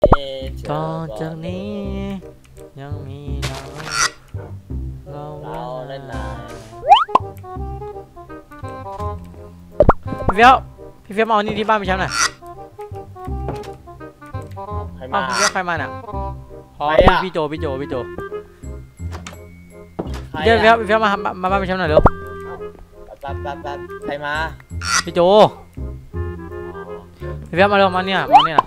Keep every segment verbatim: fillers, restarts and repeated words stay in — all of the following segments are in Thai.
ต่อจากนี้ยังมีเราเราเราเล่นนายพี่เฟี้ยวพี่เฟี้ยวมาเอานี่ที่บ้านไปชั้นหน่อยใครมาพี่เฟี้ยวใครมาเนี่ยอ๋อพี่โจพี่โจพี่โจเดี๋ยวพี่เฟี้ยวพี่เฟี้ยวมามาบ้านไปชั้นหน่อยเร็วตัดตัดตัดใครมาพี่โจพี่เฟี้ยวมาเร็วมาเนี่ยมาเนี่ย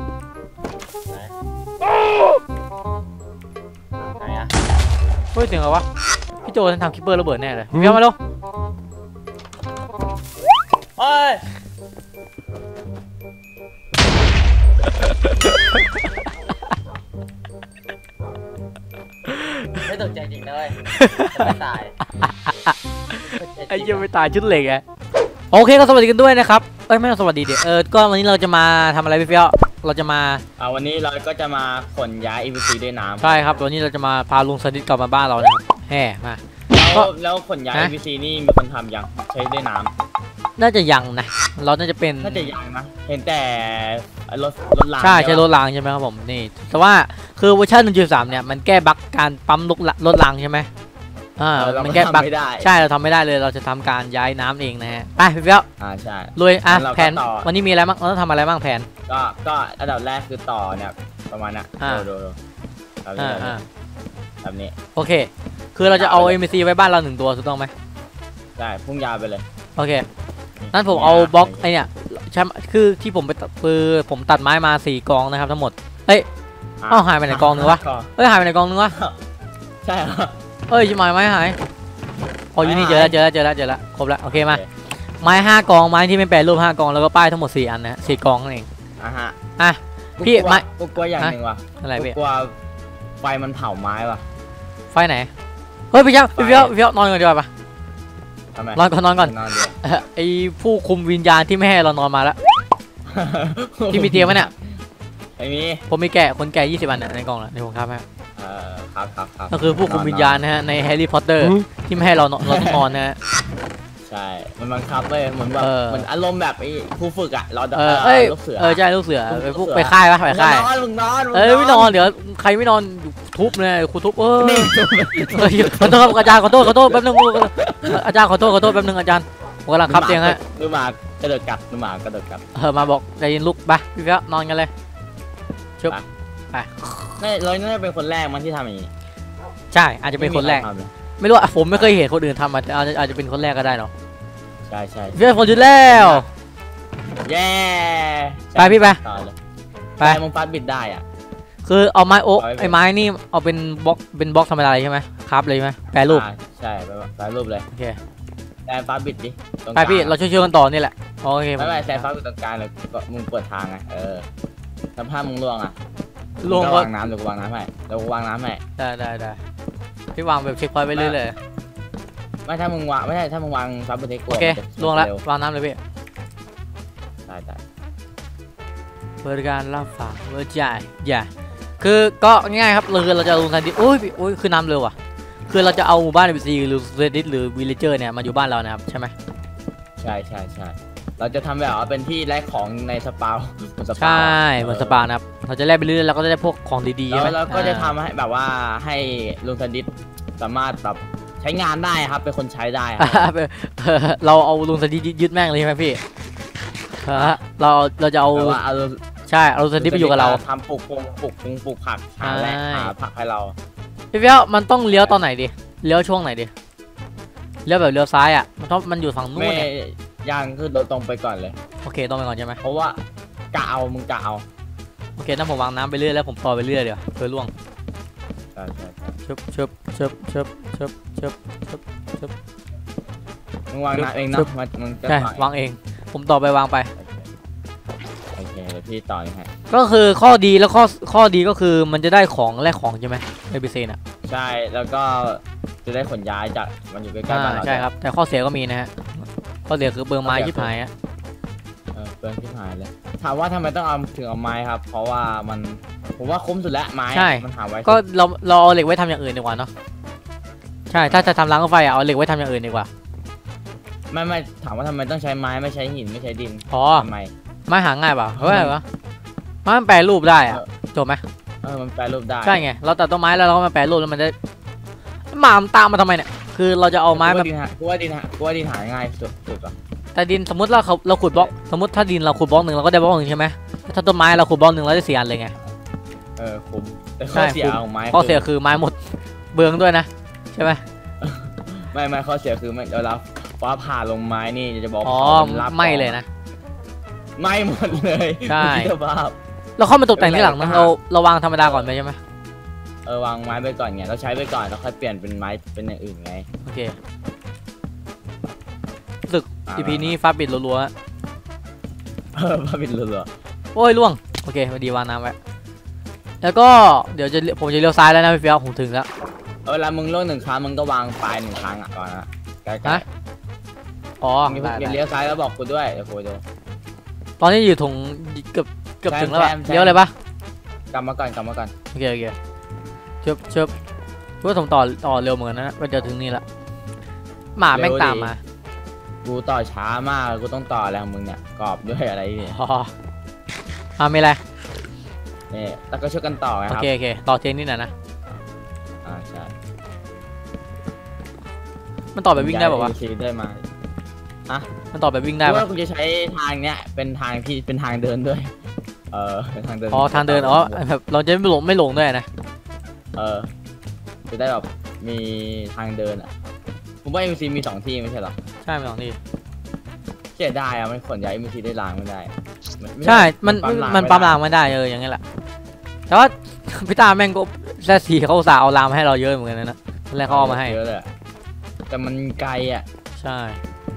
เฮ้ยเสียงอะไรวะพี่โจฉันทำคิปเปอร์ระเบิดแน่เลยพี่เฟี้ยวมาเร็วเฮ้ยไม่ตกใจจริงเลยไม่ตายไอ้ยังไม่ตายชุดเหล็กไงโอเคก็สวัสดีกันด้วยนะครับเอ้ยไม่ต้องสวัสดีเดี๋ยวเออก็วันนี้เราจะมาทำอะไรพี่เฟี้ยวเราจะมาอ่าวันนี้เราก็จะมาขนย้าย อี วี ซี ด้วยน้ำใช่ครับวันนี้เราจะมาพาลุงสดิษกลับมาบ้านเรานะครับแห่มาแล้วแล้วขนย้าย อี วี ซี นี่มีคนทำยังใช้ด้วยน้ำน่าจะยังนะเราน่าจะเป็นน่าจะยังนะเห็นแต่รถรถรางใช่ใช่รถรางใช่ไหมครับผมนี่แต่ว่าคือเวอร์ชัน หนึ่งจุดสาม เนี่ยมันแก้บั๊กการปั๊มรถรถรางใช่ไหมอ่ามันแก้บั๊กใช่เราทำไม่ได้เลยเราจะทำการย้ายน้ำเองนะฮะไปพี่เฟี้ยวอ่าใช่ลุยอ่ะแผนวันนี้มีอะไรบ้างเราต้องทำอะไรบ้างแผนก็ก็อันดับแรกคือต่อเนี่ยประมาณน่ะดูดูแบบนี้แบบนี้โอเคคือเราจะเอา เอ็ม ซี ไว้บ้านเราหนึ่งตัวถูกต้องไหมใช่พุ่งยาวไปเลยโอเคนั่นผมเอาบล็อกไอเนี่ยใช่คือที่ผมไปคือผมตัดไม้มาสี่กองนะครับทั้งหมดเอ้ยอ้าวหายไปไหนกองนึงวะเอ้ยหายไปไหนกองนึงวะใช่เอ้ยไม้ไม้หายอ๋ออยู่นี่เจอแล้วเจอแล้วเจอแล้วเจอแล้วครบแล้วโอเคมาไม้ห้ากองไม้ที่ไม่แปรรูปห้ากองแล้วก็ป้ายทั้งหมดสี่อันนะสี่กองนั่นเองอ่ะฮะอ่ะพี่ไม้กูกลัวอย่างหนึ่งว่ะอะไรพี่กลัวไฟมันเผาไม้ว่ะไฟไหนเฮ้ยพี่เจ้าพี่เจ้าพี่เจ้านอนก่อนดีกว่าปะนอนก่อนนอนก่อนไอ้ผู้คุมวิญญาณที่ไม่ให้เรานอนมาแล้วที่มีเตียงไหมเนี่ยไอ้มีผมมีแกะคนแก่ยี่สิบอันในกล่องแล้วในผมครับเออครับครับครับก็คือผู้คุมวิญญาณนะฮะในแฮร์รี่พอตเตอร์ที่ไม่ให้เราเราต้องนอนนะฮะใช่มันบังคับเลยเหมือนแบบเหมือนอารมณ์แบบไอ้ผู้ฝึกอ่ะเราเออลูกเสือเออใช่ลูกเสือไปพวกไปค่ายปะไปค่ายเออไม่นอนเดี๋ยวใครไม่นอนทุบเลยครูทุบเออขอโทษอาจารย์ขอโทษขอโทษแป๊บนึงอาจารย์ขอโทษขอโทษแป๊บนึงอาจารย์ผมกำลังคับเตียงฮะดูหมากระโดดกลับดูหมากระโดดกลับเออมาบอกใจเย็นลุกไปพี่เฟี้ยวนอนกันเลยชุบไปไม่เราน่าจะเป็นคนแรกมันที่ทำอย่างนี้ใช่อาจจะเป็นคนแรกไม่รู้อ่ะผมไม่เคยเห็นคนอื่นทำอาจจะอาจจะเป็นคนแรกก็ได้เนาะใช่ใช่เฟี้ยวคนจุดแล้วแย่ไปพี่ไปไปมึงฟาดบิดได้อ่ะคือเอาไม้โอ๊กไอ้ไม้นี่เอาเป็นบล็อกเป็นบล็อกทำอะไรใช่ไหมครับเลยไหมแปรรูปใช่แปรรูปเลยโอเคแซนฟาดบิดดิไปพี่เราช่วยๆกันต่อนี่แหละโอเคไม่ไม่แซนฟาดบิดตรงกลางเลยมึงเปิดทางไงเออทำภาพมึงล่วงอ่ะล่วงวางน้ำเดี๋ยววางน้ำให้เดี๋ยววางน้ำให้ได้ได้ได้พี่วางแบบเช็คพอยต์ไปเรื่อยๆไม่ถ้ามึงวางไม่ใช่ถ้ามึงวางฟาดบิดโอเคล่วงแล้ววางน้ำเลยพี่ได้ได้บริการรับฝากเวอร์จ่ายอย่าคือก็ง่ายครับเราเราจะลงทันทีโอ้ยโอ้ยคือน้ำเร็วอ่ะคือเราจะเอาหมู่บ้านเอ บี ซี หรือเรดดิสหรือวิลเลเจอร์เนี่ยมาอยู่บ้านเรานะครับใช่ไหมใช่ใช่ใช่เราจะทำแบบว่าเป็นที่แลกของในสปาวใช่เหมือนสปานะครับเราจะแลกไปเรื่อยๆแล้วก็จะได้พวกของดีๆใช่ไหมแล้วก็จะทำให้แบบว่าให้ลุงทันดิสสามารถแบบใช้งานได้ครับเป็นคนใช้ได้เราเอาลุงทันดิสยึดแม่งเลยใช่ไหมพี่เราเราจะเอาใช่เอาลุงทันดิสไปอยู่กับเราทำปลูกปลูกปลูกปลูกปลูกผักหาแหล่งหาผักให้เราพี่เฟี้ยวมันต้องเลี้ยวตอนไหนดิเลี้ยวช่วงไหนดิเลี้ยวแบบเลี้ยวซ้ายอ่ะมันต้องมันอยู่ฝั่งนู้นเนี่ยย่างคือตรงไปก่อนเลยโอเคตรงไปก่อนใช่ไหมเพราะว่ากะเอามึงกะเอาโอเคถ้าผมวางน้ำไปเรื่อยแล้วผมต่อไปเรื่อยเดี๋ยวเพื่อล่วงใช่ใช่ชึบชึบชึบชึบชึบชึบชึบชึบมึงวางน้ำเองนะมันใช่วางเองผมต่อไปวางไปโอเคเดี๋ยวพี่ต่อให้ก็คือข้อดีแล้วข้อข้อดีก็คือมันจะได้ของแลกของใช่ไหมเอ บี ซี น่ะใช่แล้วก็จะได้ขนย้ายจากมันอยู่ใกล้ๆบ้านเราใช่ครับแต่ข้อเสียก็มีนะฮะข้อเสียคือเปลืองไม้ยิบหายอ่ะเออเปลืองยิบหายเลยถามว่าทำไมต้องเอาถึงเอาไม้ครับเพราะว่ามันผมว่าคุ้มสุดแล้วไม้มันหาไว้ก็เราเราเอาเหล็กไว้ทำอย่างอื่นดีกว่าเนาะใช่ถ้าจะทำรางรถไฟเอาเหล็กไว้ทำอย่างอื่นดีกว่าไม่ไม่ถามว่าทำไมต้องใช้ไม้ไม่ใช้หินไม่ใช้ดินอ๋อทำไมไม้หาง่ายเปล่าเฮ้ยเหรอไม้มันแปรรูปได้อะจบไหมเออมันแปรรูปได้ใช่ไงเราตัดต้นไม้แล้วเราก็มาแปรรูปแล้วมันจะหมามันตามมาทำไมเนี่ยคือเราจะเอาไม้แบบกูว่าดินหากูว่าดินหาง่ายสุดสุดอ่ะแต่ดินสมมติเราเราขุดบล็อกสมมติถ้าดินเราขุดบล็อกหนึ่งเราก็ได้บล็อกหนึ่งใช่ไหมถ้าต้นไม้เราขุดบล็อกหนึ่งเราได้สี่อันเลยไงเออคุ้มแต่ข้อเสียของไม้ข้อเสียคือไม้หมดเบืองด้วยนะใช่ไหมไม่ไม่ข้อเสียคือมันเวลาฟ้าผ่าลงไม้นี่จะบอกอ๋อไม่เลยนะไม่หมดเลยใช่สภาพเราเข้ามาตกแต่งที่หลังนะเราเราวางธรรมดาก่อนไปใช่ไหมเออวางไม้ไปก่อนไงเราใช้ไปก่อนแล้วค่อยเปลี่ยนเป็นไม้เป็นอย่างอื่นไงโอเครู้สึก อี พี นี้ฟ้าปิดรัวเออมาปิดเรือๆโอ้ยล่วงโอเคพอดีวางน้ำไว้แล้วก็เดี๋ยวจะผมจะเลี้ยวซ้ายแล้วนะพี่เฟี้ยวผมถึงแล้วเวลามึงล่วงหนึ่งครั้งมึงก็วางปลายหนึ่งครั้งอ่ะก่อนนะใกล้ฮะอ๋อๆมึงได้อย่าได้เลี้ยวซ้ายแล้วบอกกูด้วยเดี๋ยวกูดูตอนนี้อยู่ถึงเกือบเกือบถึงแล้วอะแซมแซมเลี้ยวเลยปะกลับมาก่อนกลับมาก่อนโอเคโอเคเชิบเชิบเพื่อผมต่อต่อเร็วเหมือนกันนะก็จะถึงนี่ละหมาแม่งตามมากูต่อช้ามากกูต้องต่ออะไรของมึงเนี่ยกรอบด้วยอะไรเนี่ยอ๋ออ่าไม่ไรนี่แล้วก็ช่วยกันต่อนะโอครับเคโอเคต่อเจนนี่หน่อยนะอ่าใช่มันต่อแบบวิ่งได้ป่าวะซีได้มามันต่อแบบวิ่งได้กูปะว่ากูจะใช้ทางเนี้ยเป็นทางที่เป็นทางเดินด้วย เออเป็นทางเดินอ๋อทางเดินอ๋อแบบเราจะไม่หลงไม่หลงด้วยนะเออจะได้แบบมีทางเดินอ่ะผมว่า เอ็ม ซี มีสองที่ไม่ใช่หรอใช่ไม่หลงนี่เสียดายอ่ะมันขนย้าย เอ็ม ซี ได้ล้างไม่ได้มันไม่ใช่มันมันมันปั๊มรางไไม่ได้เอออย่างงี้แหละแต่ว่า พี่ตาแม่งก็แซ่สีเขาอุตส่าห์เอารางมาให้เราเยอะเหมือนกันนะนะแล้วเขาเอามาให้เยอะเลยอะแต่มันไกลอ่ะใช่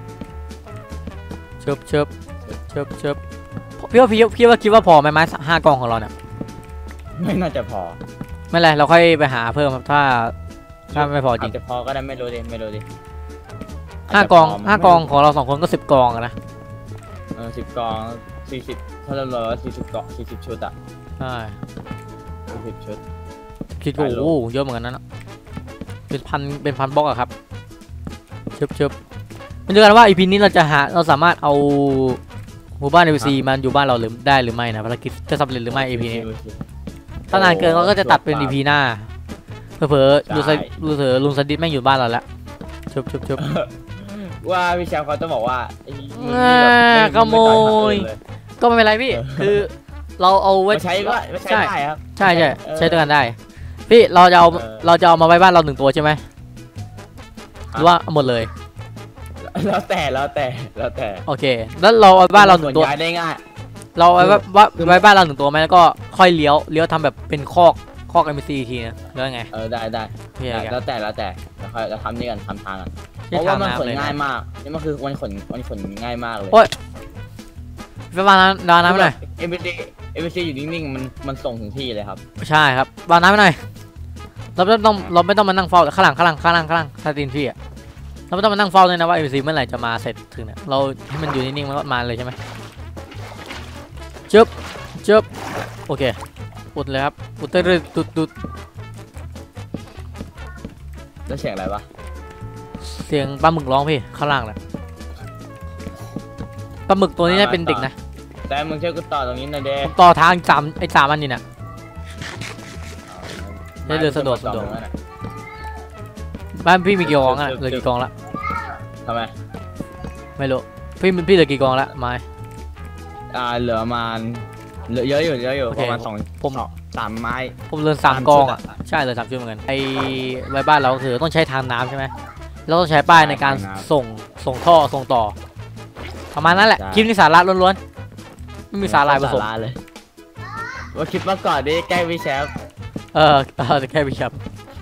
เชิบเชิบเชิบเชิบพี่ว่าพี่พี่ว่าคิดว่าพอไหมไม้ห้ากองของเราเนี่ยไม่น่าจะพอไม่เป็นไรเราค่อยไปหาเพิ่มครับถ้าถ้าไม่พอจริอาง จจะพอก็ได้ไม่รู้ดิไม่รู้ดิห้ากองจจะพห้ากองของเราสองคนก็สิบกองอะนะเออสิบกองสี่สิบถ้าเราร้อยสี่สิบกองสี่สิบชุดอ่ะใช่สี่สิบชุดคิดว่าโอ้โหเยอะเหมือนกันนะเนอะเป็นพันเป็นพันบล็อกอะครับเชิบเชิบมันดูกันว่าอีพีนี้เราจะหาเราสามารถเอาหมู่บ้านเอ ซีมันอยู่บ้านเราหรือได้หรือไม่นะภารกิจจะสำเร็จหรือไม่อีพีนี้ถ้านานเกินเราก็จะตัดเป็นอีพีหน้าเผลอๆดูซะดูเถอะลุงสดิษแม่งอยู่บ้านเราแล้วเชิบเชิบเชิบว่าพี่แชมป์เขาจะบอกว่าไอ้มึงอ่านี่แบบขโมย ก็ไม่เป็นไรพี่ คือเราเอาไว้ไม่ใช้ก็ไม่ใช้ใช่ได้ครับใช่ใช่เออใช้ด้วยกันได้ พี่เราจะเอาเออเราจะเอามาไว้บ้านเราหนึ่งตัวใช่ไหมหรือว่าเอาหมดเลยแล้วแต่แล้วแต่แล้วแต่โอเค แล้วเราเอาบ้านเราหนึ่งตัวย้ายได้ง่ายเราเอาไว้ว่าไว้บ้านเราหนึ่งตัวไหมแล้วก็ค่อยเลี้ยวเลี้ยวทำแบบเป็นคอกคอกเอ็มซีทีนะแล้วไงเออได้ได้โอเคได้โอเคแล้วแต่แล้วแต่แล้วค่อยเราทำนี่กันทำทางกันเพใช้ราะทาว่าง มันขนน้ำเลยง่ายมากนี่มันคือมันขนมันขนง่ายมากเลยโอ๊ย ไปบ้านน้ำดานน้ำไปหน่อยเอ็มบีซีเอ็มบีซีอยู่นิ่งๆมันมันส่งถึงที่เลยครับใช่ครับบ้านน้ำไปหน่อยเราไม่ต้องเราไม่ต้องมานั่งเฝ้าข้างหลังข้างหลังข้างหลังข้างหลังซาตินพี่อะเราไม่ต้องมานั่งเฝ้าเลยนะว่าเอ็มซีเมื่อไหร่จะมาเสร็จถึงเนี่ยเราให้มันอยู่นิ่งๆมันก็มาเลยใช่ไหมจึ๊บจึ๊บโอเคอุดเลยครับอุดเตอร์ดุดดุดแล้วเสียงอะไรวะเสียงปลาหมึกร้องพี่ข้างล่างแหละปลาหมึกตัวนี้น่าเป็นเด็กนะแต่มึงช่วยกูต่อตรงนี้หน่อยเด้ผมต่อทางสามไอ้สามอันนี่น่ะ ได้เรือสะดวกสะดวก บ้านพี่มีกี่กองอ่ะเหลือกี่กองละทำไมไม่รู้พี่พี่เหลือกี่กองละไม้อ่าเหลือประมาณเหลือเยอะอยู่เยอะอยู่โอเคประมาณสองผมสองสามไม้ผมเหลือสามสามกองชุดอ่ะอะใช่เหลือสามชุดเหมือนกันไอ้ไว้บ้านเราคือต้องใช้ทางน้ำใช่ไหมเราต้องใช้ป้ายในการทางน้ำส่งส่งท่อส่งต่อประมาณนั้นแหละใช่คลิปนี้สาระล้วนๆไม่มีสาระผสมสาระเลยว่าคลิปเมื่อก่อนดิใกล้พี่แชมป์เออเออแค่พี่ครับ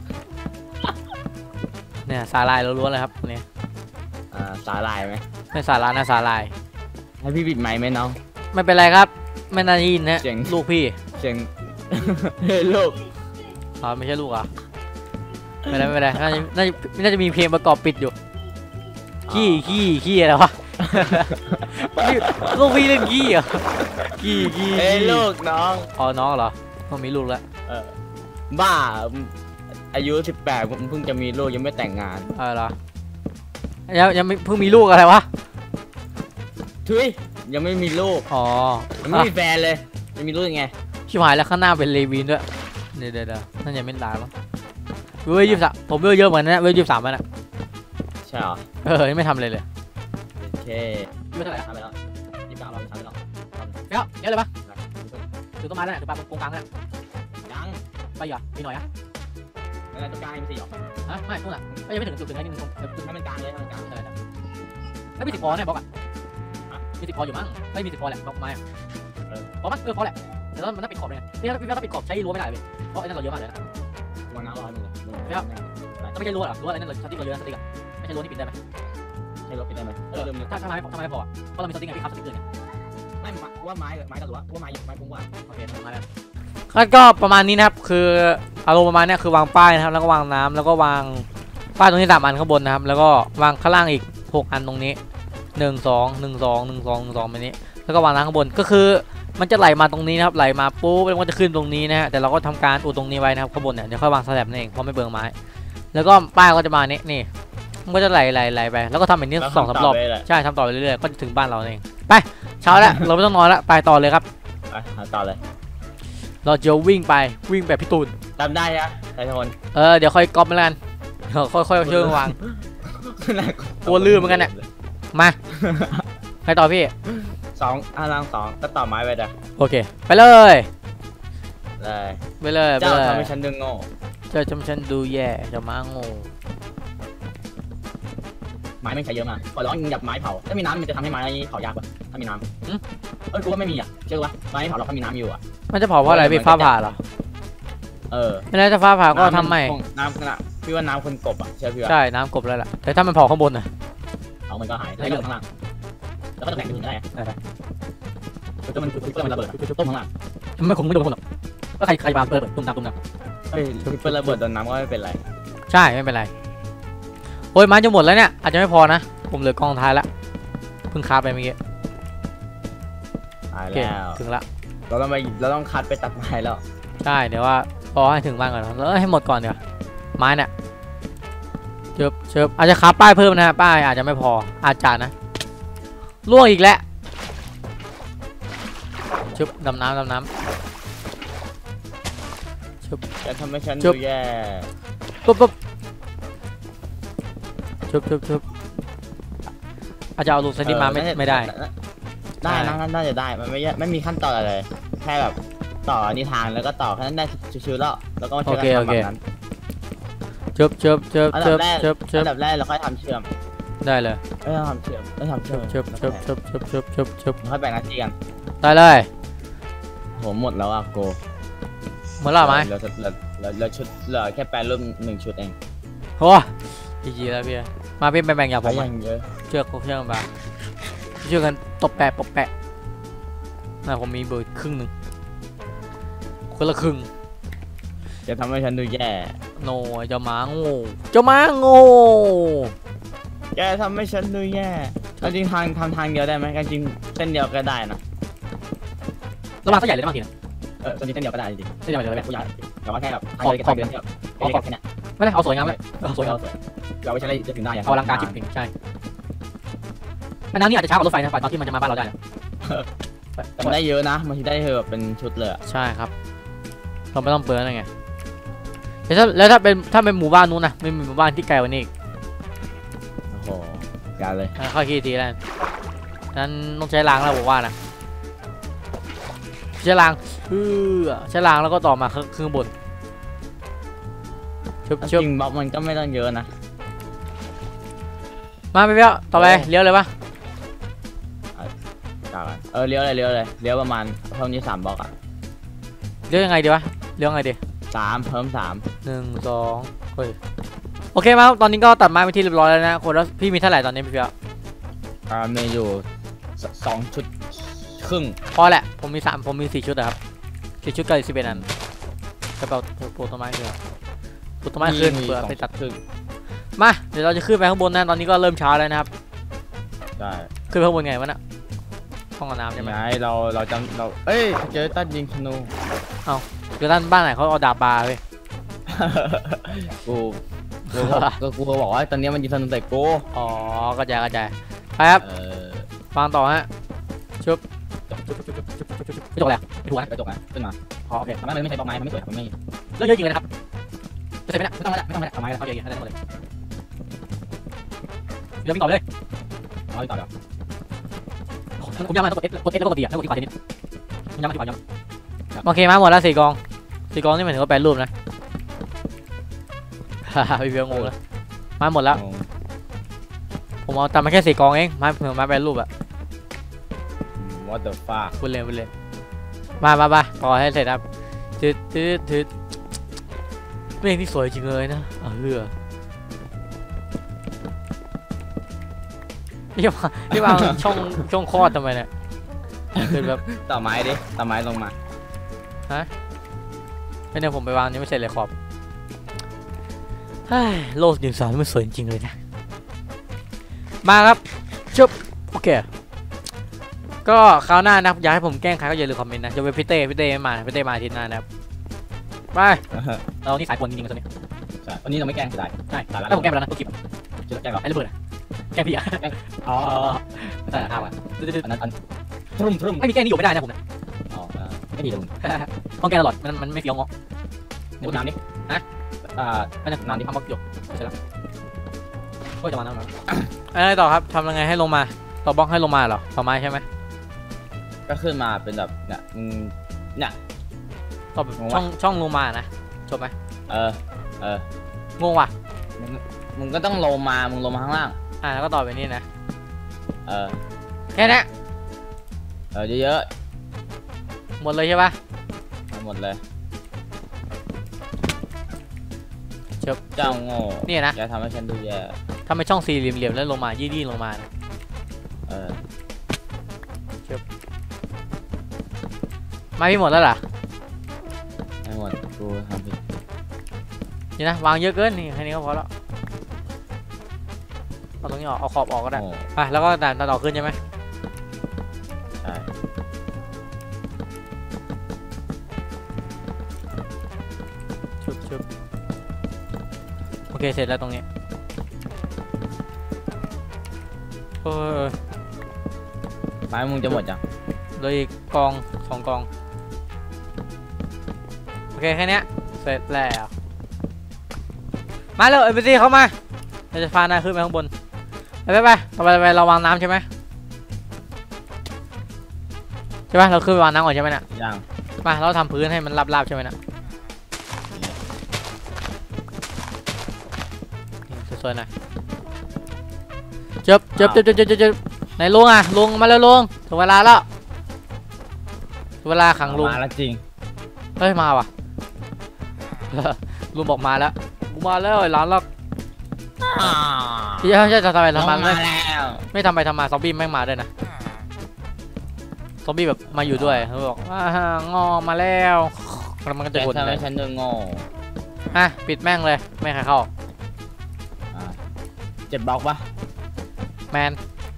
เนี่ยสาลายล้วนๆเลยครับเนี่ยอ่าสาลายไหมไม่สาระนะสาลายให้พี่ปิดไมค์ไหมน้องไม่เป็นไรครับไม่น่าได้ยินนะเสียงลูกพี่เสียง เฮ้ยลูกอ๋อไม่ใช่ลูกเหรอ่ะไม่เป็นไรไม่เป็นไรน่าจะน่าจะน่าจะมีเพลงประกอบปิดอยู่ขี้ขี้ขี้อะไรวะ ลูกพี่เล่นขี้เหรอ่ะขี้ขี้เฮ้ยขี้ลูกน้องอ๋อน้องเหรอต้องมีลูกแล้วเออบ้าอายุสิบแปดผมเพิ่งจะมีลูกยังไม่แต่งงานเออเหรอยังยังไม่เพิ่งมีลูกอะไรวะทุยยังไม่มีลูกอ๋อยังไม่มีแฟนเลยจะมีลูกยังไงชิบหายแล้วข้างหน้าเป็นเลวินด้วยเดี๋ยวเดี๋ยวนั่นยังไม่ตายมั้งเวลยี่สิบสามผมเวลเยอะเหมือนกันนะเวลยี่สิบสามมันอ่ะใช่เหรอเออไม่ทำเลยเลยโอเคไม่เท่าไหร่ทำไปแล้วยี่สิบเก้าเราทำไปแล้วเดี๋ยวเดี๋ยวเลยปะถือต้นไม้แล้วถือปลาโกงกลางแล้วยังไปเหรอมีหน่อยอ่ะอะไรตัวกลางมีสี่หรอฮะไม่นู่นอ่ะไม่ยังไม่ถึงจุดถึงไอ้นี่มันให้มันกลางเลยให้มันกลางอะไรนะไม่มีสิบพอเนี่ยบอกอ่ะมีสิบพออยู่มั้งไม่มีสิบพอแหละบอกมาพอมั้งเออพอแหละแต่แล้วมันน่าปิดขอบเลยนี่ถ้าถ้าปิดขอบใช้รั้วไม่ได้เลยเพราะไอ้นั่นเราเยอะมากเลยนะวางน้ำร้อนเลยถ้าไม่ใช่รั้วหรอรั้วอะไรนั่นเราสติ๊กเราเยอะสติ๊กอ่ะไม่ใช่รั้วนี่ปิดได้ไหมให้รถไปได้ไหมเออถ้าถ้าไม้ถ้าไม้พอเพราะเรามีสติ๊กไงพี่ครับสติ๊กเกอร์เนี่ยไม่ว่าไม้ไม้กับรั้วว่าไม้ไม้คงว่าโอเคมาแล้วก็ประมาณนี้นะครับคืออารมณ์ประมาณนี้คือวางป้ายนะครับแล้วก็วางน้ำแล้วก็วางป้ายตรงนี้สามอันข้างบนนะครับแล้วก็วางข้างล่างอีกหกอันตรงนี้หนึ่งสองหนึ่งสองหนึ่งสองหนึ่งสองแบบนี้แล้วก็วางน้ำข้างบนก็คือมันจะไหลมาตรงนี้นะครับไหลมาปุ๊บแล้วก็จะขึ้นตรงนี้นะฮะแต่เราก็ทำการอุดตรงนี้ไว้นะครับข้างบนเนี่ยเดี๋ยวค่อยวางสแลบนั่นเองเพราะไม่เบื่อไม้แล้วก็ป้ายก็จะมาเนี้ยนี่มันก็จะไหลไหลไหลไปแล้วก็ทำแบบนี้สองสามรอบใช่ทำต่อเรื่อยๆก็จะถึงบ้านเราเองไปเช้าแล้วเราไม่ต้องนอนแล้วไปต่อเลยครับไปต่อเลยเราจะวิ่งไปวิ่งแบบพี่ตูนจำได้นะไททนเออเดี๋ยวค่อยก๊อปมาแล้วกันเดี๋ยวค่อยๆเชื่อวางกลัวลืมเหมือนกันเนี่ยมาไปต่อพี่สองอ่างล่างสองก็ต่อไม้ไปเด้อโอเคไปเลยเลยไปเลยไปเจ้าเลยทำให้ฉันดึงโง่เจ้าจำฉันดูแย่จะมาโง่ไม้ไม่ใช้เยอะมากขอร้องหยับไม้เผาถ้ามีน้ำมันจะทำให้ไม้เผายากป่ะถ้ามีน้ำเอ้ยกูว่าไม่มีอ่ะเชื่อป่ะไม้เผาเราถ้ามีน้ำอยู่อ่ะมันจะเผาเพราะอะไรพี่ฟ้าผ่าเหรอเออไม่ได้จะฟ้าผ่าก็ทำใหม่น้ำน่ะพี่ว่าน้ำคนกบอ่ะเชื่อพี่ว่าใช่น้ำกบแล้วแหละแต่ถ้ามันเผาข้างบนน่ะเอามันก็หายให้เรื่องข้างล่างแล้วก็ตำแหน่งอื่นได้ก็มันคือมันระเบิดต้มข้างล่างไม่คงไม่โดนคนหรอกก็ใครใครมาเปิดตุ้มน้ำตุ้มน้เฮ้ยเป็นระเบิดโดนน้ำก็ไม่เป็นไรำใช่ไม่เป็นไรโอ้ยไม้จะหมดแล้วเนี่ยอาจจะไม่พอนะผมเหลือกองท้ายละเพิ่งคาไปเมื่อกี้ตายโอเคแล้วถึงละเราต้องไปเราต้องคัดไปตัดไม้แล้วใช่เดี๋ยวว่ารอให้ถึงบ้านก่อนนะแล้วให้หมดก่อนเดี๋ยวไม้เนี่ยเชิบเชิบอาจจะค้าป้ายเพิ่มนะฮะป้ายอาจจะไม่พออาจจะนะล่วงอีกแล้วเชิบดำน้ำดำน้ำเชิบจะทำให้ฉันจุ๊ดูบแย่ปุ๊บปุ๊บเชิบเชิบเชิบอาจจะเอาลูกสลิปมาไม่ไม่ได้ได้นะน่าจะได้มันไม่ไม่มีขั้นตอนอะไรแค่แบบต่อนิทานแล้วก็ต่อแค่นั้นได้ชิวๆแล้วแล้วก็มาเชื่อมแบบนั้นเชิบเชิบเชิบอันเชิดับบแรกเชิบเชิอับนดับแรกเราค่อยทำเชื่อมได้เลยเออทำเชื่อมเออทำเชื่อมเชิบเชิบเชิบเชิบเชิบเชิบเชิบค่อยแบ่งหน้าที่กันได้เลยผมหมดแล้วอะโกหมดแล้วไหมเหลือเหลือเหลือเหลือชุดเหลือแค่แปลรูปหนึ่งชุดเองโอ้จีจีแล้วพี่มาพี่แบ่งๆอย่างผก็มยังเยอะเชือกเชือกมาเชือกกันตบแปะปบแปะน่าผมมีเบอร์ครึ่งหนึ่งคนละครึ่งจะทำให้ฉันดูแย่โนเจ้าหมาโง่เจ้าหมาโง่แกทำให้ฉันดูแย่จริงทางทำทางเดียวได้ไหมจริงเส้นเดียวก็ได้นะระวังเส้นใหญ่เลยนะบางทีนะเออจริงเส้นเดียวก็ได้จริงเส้นใหญ่เลยแบแบบ บผู้ใหญ่แต่ว่าแค่แบบทางเดียวกันเดียวแค่แค่เนี้ยไม่ได้เอาสวยงามเลยเอาสวยงามเราไม่ใช่ได้จะถึงได้เอาอลังการจิบปิงใช่อันนั้นนี่อาจจะช้ากว่ารถไฟนะตอนที่มันจะมาบ้านเราได้นะมันได้เยอะนะบางทีได้เธอแบบเป็นชุดเลยใช่ครับเราไม่ต้องเปลืองอะไรไงแต่ถ้าแล้วถ้าเป็นถ้าเป็นหมู่บ้านนู้นนะไม่มีหมู่บ้านที่ไกลกว่านี้อีกโอ้โหการเลยค่อยคิดทีแล้วนั้นต้องใช้รางแล้วบอกว่านะใช้รางเออใช้รางแล้วก็ต่อมาเครื่องบนชึบจชึบริงบล็อกมันก็ไม่ต้องเยอะนะมาไปเปี้ยวต่อไปเลี้ยวเลยปะเออเลี้ยวเลยเลี้ยวเลยเลี้ยวประมาณเท่านี้สามบล็อกอ่ะเลี้ยวยังไงดีวะเลี้ยวยังไงดีสามเพิ่มสามหนึ่งสองเฮ้ยโอเคมาตอนนี้ก็ตัดไม้ไปที่เรียบร้อยแล้วนะคนแล้วพี่มีเท่าไหร่ตอนนี้พี่เปี้ยวอ่ามีอยู่สองชุดครึ่งพอแหละผมมีสามผมมีสี่ชุดอะครับสี่ชุดกับสิบเอ็ดอันกระเป๋าปลูกต้นไม้คือปลูกต้นไม้ขึ้นเพื่อไปตัดครึ่งมาเดี๋ยวเราจะขึ้นไปข้างบนนะตอนนี้ก็เริ่มเช้าแล้วนะครับใช่ขึ้นไปข้างบนไงวะน่ะห้องน้ำใช่ไหมไงเราเราจำเราเอ้ยเจอตัดยิงธนูเดี๋ยวด้านบ้านไหนเขาเอาดาบปลาไปกูกูก็กูบอกว่าตอนนี้มันยิงธนูแต่กูอ๋อกระจายกระจายไปครับเออฟังต่อฮะชุบไม่จบแล้วไม่ถูกนะกระจกนะขึ้นมาอ๋อโอเคทำไมมันไม่ใช่บล็อกไม้มันไม่สวยมันไม่เลือกเยอะจริงเลยนะครับจะใส่ไหมนะไม่ต้องแล้วไม่ต้องแล้วเอาไม้เอาเยอะๆได้หมดเลยเดี๋ยววิ่งต่อเลยเอาต่อเดี๋ยวผมย้ำมาต้องกด S กด S แล้วก็กด D อ่ะแล้วกดที่ขวาทีนิดย้ำมาที่ขวาย้ำโอเคมาหมดแล้วสี่กองสี่กองนี่หมายถึงว่าแปลรูปนะฮ่าฮ่าพี่เบียร์งงแล้วมาหมดแล้วผมเอาตัดมาแค่สี่กองเองมาเผื่อมาแปลรูปอะ What the fuck พูดเลยพูดเลยมามามาต่อให้เสร็จครับตืดตืดตืดเมฆที่สวยจริงเลยนะเออพี่มาพี่มาช่องช่องคลอดทำไมเนี่ยคือแบบต่อไม้ดิต่อไม้ลงมาไม่เนี่ยผมไปวางนี่ไม่เสร็จเลยขอบเฮ้ยโลกดินสอนี่มันสวยจริงเลยนะมาครับชุบโอเคก็คราวหน้านะครับอยากให้ผมแกล้งใครก็อย่าลืมคอมเมนต์นะจะเป็นพี่เต้พี่เต้ไม่มาพี่เต้มาอาทิตย์หน้านะครับไปเรานี่สายฝนจริงๆกันตัวนี้ใช่วันนี้เราไม่แกล้งจะได้ใช่ตายแล้วแล้วผมแกล้งไปแล้วนะตัวคลิปจะแกล้งก่อนไอ้ระเบิดอะแกล้งพี่อะอ๋อแต่เอาอะอันนั้นอันทุ่มทุ่มไม่มีแกล้งนี่อยู่ไม่ได้นะผมนะอ๋อไม่ดีเลยต้องแกล้งตลอดมันมันไม่เฟี้ยวงอดูน้ำดิฮะอ่ามันจะน้ำที่พักมักหยกใช่แล้วโอ้ยจะมาน้ำแล้วอะไรต่อครับทำยังไงให้ลงมาต่อบล็อกให้ลงมาเหรอต่อไม้ใช่ไหมก็ขึ้นมาเป็นแบบเนี่ยอืมเนี่ยต่อแบบช่องช่องลงมานะจบไหมเออเอองงว่ะมึงมึงก็ต้องลงมามึงลงมาข้างล่างอ่าแล้วก็ต่อไปนี่นะเออแค่นี้เออเยอะหมดเลยใช่ปะๆเอาหมดเลยเชิบเจ้าโง่นี่นะอย่าทำให้ฉันดูแย่ทำเป็นช่องสี่เหลี่ยมๆแล้วลงมายี่ๆลงมานะเออไม่พี่หมดแล้วล่ะให้หมดกูทำผิดนี่นะวางเยอะเกินนี่แค่นี้ก็พอแล้วเอาตรงนี้ออกเอาขอบออกก็ได้โง่ไปแล้วก็ดันต่อขึ้นใช่ไหมใช่ชุบชุบโอเคเสร็จแล้วตรงนี้เออไม้มึงจะหมดยังโดยอีกกองสองกองโอเคแค่นี้เสร็จแล้วมาเลยเอฟซีเข้ามาเราจะพานาขึ้นไปข้างบนไปไปไปต่อไปไปเราวางน้ำใช่ไหมใช่ไหมเราขึ้นไปวางน้ำก่อนใช่ไหมเนี่ยยังมาเราทำพื้นให้มันราบๆใช่ไหมนะสวยๆหน่อยเจ็บเจ็บเจ็บเจ็บเจ็บเจ็บไหนลุงอ่ะลุงมาแล้วลุงถึงเวลาแล้วถึงเวลาขังลุงมาแล้วจริงเฮ้ยมาว่ะ ลุงบอกมาแล้วกูมาแล้วไอ้หลานล็อกที่ใช่จะทำไปทำมาไม่แล้วไม่ทำไปทำมาซอมบี้แม่งมาด้วยนะซอมบี้แบบมาอยู่ด้วยเขาบอกว่างอมาแล้วแล้วมันก็จะจะกดทำเลให้ยฉันดูโง่อ่ะปิดแม่งเลยไม่ให้ใครเข้าอ่าเจ็บบล็อกปะแมน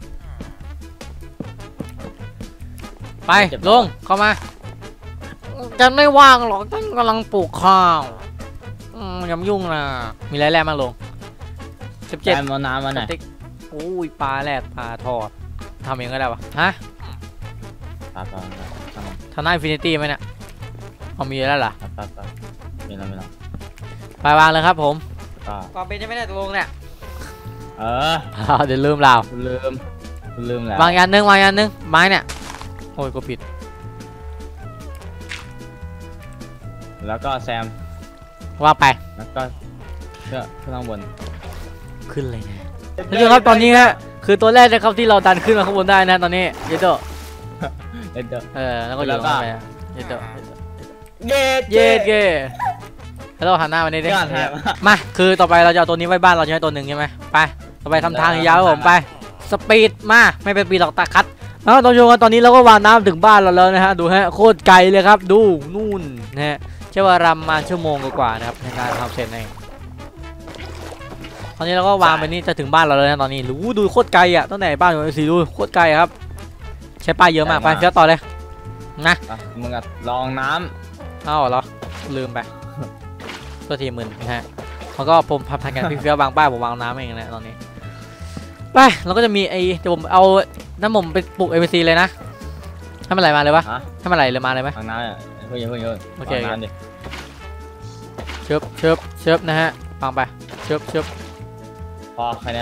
ไปลุงเข้ามาจะไม่ว่างหรอกฉันกำลังปลูกข้าวอืมอย่ามายุ่งนะมีอะไรแรงมากลุงสิบเจ็เจ็บดเอาน้ำมาหน่อยอุ้ยปลาแรดปลาทอดทำเองก็ได้ปะฮะปลาปลาทำหน้าอินฟินิตี้ไหมเนี่ยเอามีแล้วเหรอปลาปลาปลามีแล้วมีแล้วไปวางเลยครับผมก็ความเป็นจะไม่ได้ตกลงเนี่ยเออเดี๋ยวลืมเรากูลืมกูลืมแล้ววางยันนึงวางยันนึงไม้เนี่ยโอ้ยกูผิดแล้วก็แซมว่าไปแล้วก็เพื่อขึ้นข้างบนขึ้นเลยนะทุกคนครับตอนนี้ฮะคือตัวแรกนะครับที่เราดันขึ้นมาข้างบนได้นะตอนนี้เยโดเอ็ดเดอร์เออแล้วก็อยู่ข้างไปเยโดเย็ดเย็ดเย่แล้วเราหันหน้ามานี่ดิยอดแฮมมาคือต่อไปเราจะเอาตัวนี้ไว้บ้านเราใช่ไหมตัวหนึ่งใช่ไหมไปต่อไปทำทางยาวผมไปสปีดมาไม่เป็นปีหรอกตาคัดแล้วตอนโยนตอนนี้เราก็วางน้ำถึงบ้านเราแล้วนะฮะดูฮะโคตรไกลเลยครับดูนู่นนะฮะใช้เวลาประมาณชั่วโมงกว่านะครับในการทำเสร็จเองตอนนี้เราก็วางไปนี่จะถึงบ้านเราเลยนะตอนนี้รู้ดูโคตรไกลอ่ะตั้งแต่บ้านของสีดูโคตรไกลครับใช้ป้ายเยอะมากไปเชื่อต่อเลยนะมึงอะลองน้เอ้าเหรอลืมไปตัวทีหมื่นนะฮะแล้วก็ผมพับทันกันพี่เฟี้ยวบางป้ายผมวางน้ำเองนะตอนนี้ไปเราก็จะมีไอ้เดี๋ยวผมเอาน้ำผมไปปลูกเอ ซีเลยนะให้มันไหลมาเลยวะำฮะให้มันไหลเลยมาเลยไหมลองน้ำเนี่ยเฮ้ยเฮ้ยเฮ้ยโอเคนานดิเชิบเชิบเชิบนะฮะฟังไปเชิบเชิบพอแค่นี้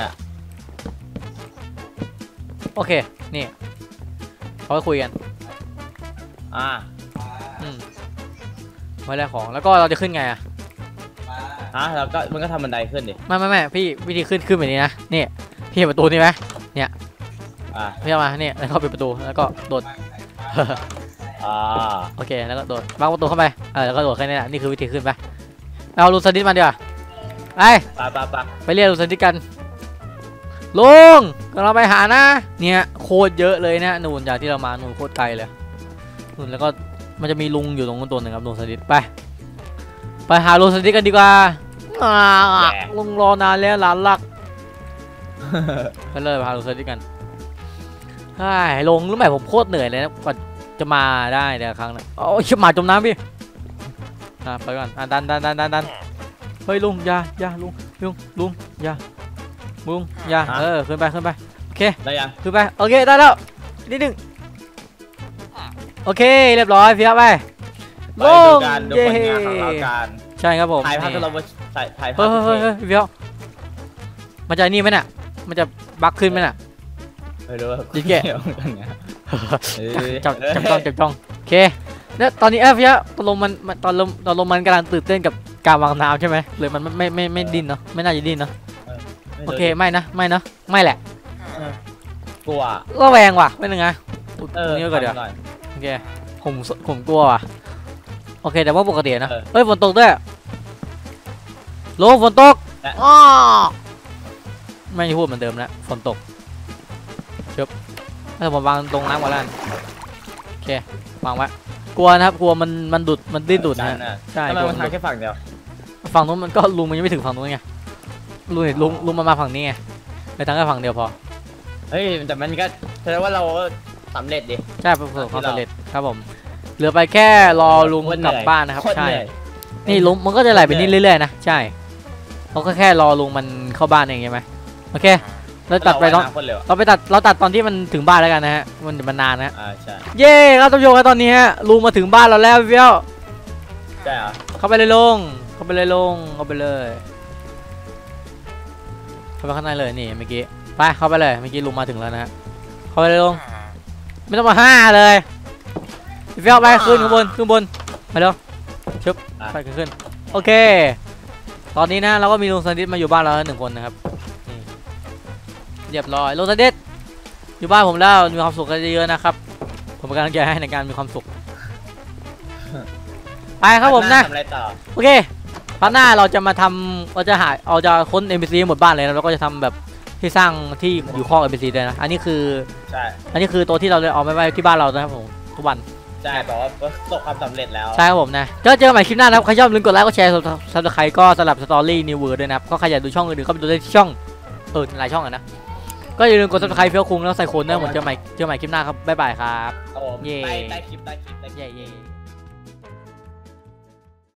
โอเคนี่เขาไปคุยกันอ่าอืมไว้แลกของแล้วก็เราจะขึ้นไงอะฮะแล้วก็มันก็ทำบันไดขึ้นดิไม่ไม่ไม่พี่วิธีขึ้นขึ้นแบบนี้นะนี่พี่เห็นประตูนี่ไหมอ่าพี่เอามานี่แล้วเข้าปิดประตูแล้วก็โดดอ่าโอเคแล้วก็โดดวางประตูเข้าไปเออแล้วก็โดดแค่นี้แหละนี่คือวิธีขึ้นไปเอาลูกสดิษมาดีกว่าไปปะปะปะไปเรียกลูกสดิษกันลุงกำลังไปหานะเนี่ยโคตรเยอะเลยนะนู่นจากที่เรามานู่นโคตรไกลเลยนู่นแล้วก็มันจะมีลุงอยู่ตรงตัวหนึ่งครับลุงสดิษไปไปหาลุงสดิษกันดีกว่าอ่าลุงรอนานแล้วหลานรักไปเลยไปหาลุงสดิษกันใช่ลงรู้ไหมผมโคตรเหนื่อยเลยนะกว่าจะมาได้แต่ครั้งนั้นโอ้ยหมาจมน้ำพี่อ่ะไปก่อนอ่ะดันดันดันดันดันเฮ้ยลุงอย่าอย่าลุงลุงลุงอย่าลุงอย่าเออขึ้นไปขึ้นไปโอเคได้ยังขึ้นไปโอเคได้แล้วนิดนึงโอเคเรียบร้อยเพียบไปไปดูการดูผลงานของเราการใช่ครับผมถ่ายภาพที่เราถ่ายถ่ายภาเฮ้พยเฮ้ยเฮ้ยเพียบมันจะนี่ไหมน่ะมันจะบั๊กขึ้นไหมน่ะไม่รู้ว่าดิแกะจัจับจับจ้องจับจ้องโอเคแล้วตอนนี้เอฟเพียตอนลมมันตอนลมตอนลมมันกำลังตื่นเต้นกับการวางน้ำใช่ไหมเลยมันไม่ไม่ไม่ดิ้นเนาะไม่น่าจะดิ้นเนาะโอเคไม่นะไม่นะไม่แหละกลัวก็แวงว่ะไม่นึงไงตเออรงนี้ก่อนเดี๋ยวโอเคผมผมกลัวว่ะโอเคแต่ว่าปกตินะเฮ้ยฝนตกด้วยลมฝนตกอ้อไม่พูดเหมือนเดิมแล้วฝนตกเชิบถ้าผมวางตรงน้ำก่อนแล้วโอเควางไว้กลัวนะครับกลัวมันมันดุดมันดิ้นดุดนะใช่ทำไมมันทางแค่ฝั่งเดียวฝั่งนู้นมันก็ลุงมันยังไม่ถึงฝั่งนู้นไงลุงเห็นลุงลุงมามาฝั่งนี้ไงไปทางแค่ฝั่งเดียวพอเฮ้ยแต่มันก็แสดงว่าเราสำเร็จดิใช่ประสบความสำเร็จครับผมเหลือไปแค่รอลุงกลับบ้านนะครับใช่นี่ลุงมันก็จะไหลไปนี่เรื่อยๆนะใช่เราก็แค่รอลุงมันเข้าบ้านเองใช่ไหมโอเคเราตัดไปตอนเราไปตัดเราตัดตอนที่มันถึงบ้านแล้วกันนะฮะมันมันนานนะอ่าใช่เย้ครับท่านผู้ชมครับตอนนี้ฮะลุงมาถึงบ้านเราแล้วพี่เบี้ยวใช่เหรอเข้าไปเลยลุงเข้าไปเลยลุงเข้าไปเลยเข้าไปข้างในเลยนี่เมื่อกี้ไปเข้าไปเลยเมื่อกี้ลุงมาถึงแล้วนะฮะเข้าไปเลยลุงไม่ต้องมาห้าเลยพี่เบี้ยวไปขึ้นข้างบนขึ้นบนมาเร็วชึบไปขึ้นขึ้นโอเคตอนนี้นะเราก็มีลุงสนิทมาอยู่บ้านเราหนึ่งคนนะครับนี่เรียบร้อยลุงสนิทอยู่บ้านผมแล้วมีความสุขกันเยอะๆนะครับผมเป็นกำลังใจให้ในการมีความสุขไปครับผมนะทำอะไรต่อโอเคพาร์ทหน้าเราจะมาทำเราจะหาเราจะค้น เอ็น พี ซี หมดบ้านเลยนะแล้วก็จะทำแบบที่สร้างที่อยู่ข้อ เอ็น พี ซี ด้วยนะอันนี้คือใช่อันนี้คือตัวที่เราเลยเอาไว้ไว้ที่บ้านเรานะครับผมทุกวันใช่บอกว่าประสบความสำเร็จแล้วใช่ครับผมนะก็เจอกันใหม่คลิปหน้านะครับใครชอบลืมกดไลค์กดแชร์ซับสไครต์ก็สลับสตอรี่นิวเวิร์ดด้วยนะครับก็ใครอยากดูช่องอื่นๆก็ไปดูได้ที่ช่องเออหลายช่องอ่ะนะก็อย่าลืมกดซับสไครต์เฟี้ยวคุงแล้วใส่โค้ดนะผมเจอใหม่เจอใหม่คลิปหน้าครับบ๊ายบายครับครับผมเย่ใต้ใต้คลิปใต้คลิปใต้คลิปเย่